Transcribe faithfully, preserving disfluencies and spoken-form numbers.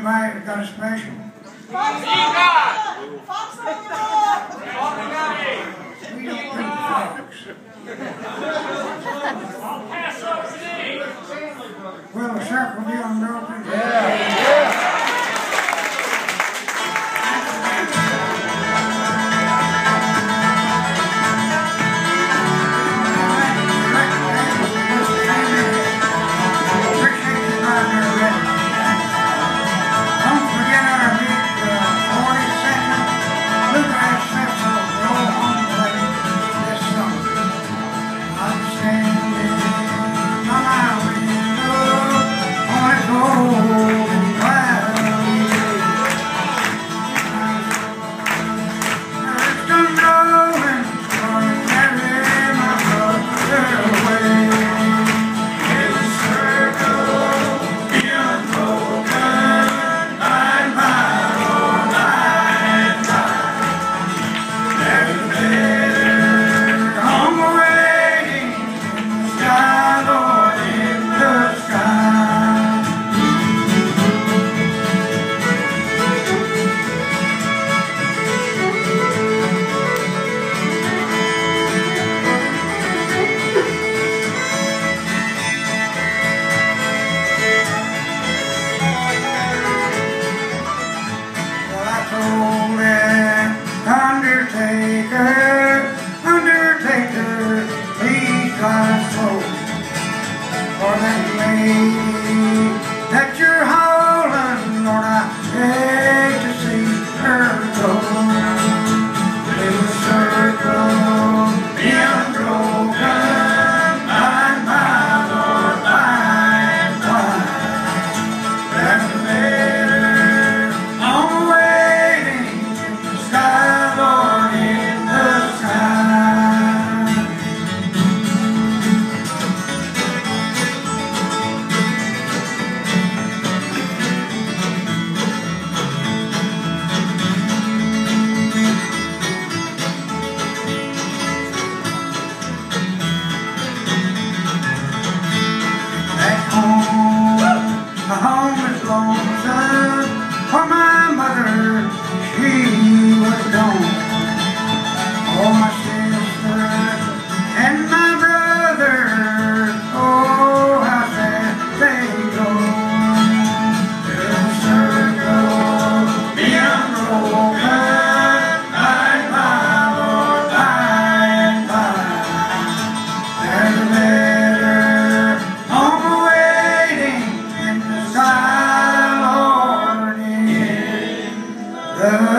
somebody got a special? Fox on! Fox on! We don't think fox. I'll pass up today. Well, the shirt will be unbroken. Yeah. That you're hauling, Lord, I hate to see her go. Little circle, the unbroken, by and by, Lord, by and by. That's the letter I'm waiting in the sky, Lord, in the sky. My home is lonesome, for my mother, she was gone. Oh, my sister and my brother, oh, how sad they go. Little circle, the unbroken, by and by, Lord, by and by. There's a letter on the waiting in the sky, Lord, in the